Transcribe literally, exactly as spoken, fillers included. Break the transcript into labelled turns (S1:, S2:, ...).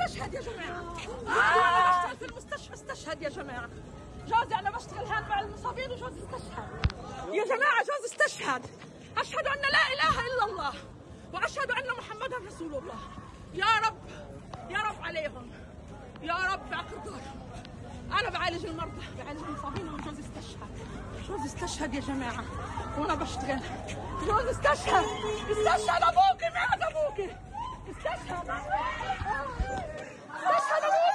S1: استشهد يا جماعه. انا بشتغل في المستشفى استشهد يا جماعه. جوزي انا بشتغل هان مع المصابين وجوزي استشهد يا جماعه. جوزي استشهد. اشهد ان لا اله الا الله واشهد ان محمدا رسول الله. يا رب يا رب عليهم يا رب باقدارهم. انا بعالج المرضى بعالج المصابين وجوزي استشهد. جوزي استشهد يا جماعه وانا بشتغل. جوزي استشهد. استشهد ابوكي. مات ابوكي. استشهد. استشهد ابوكي.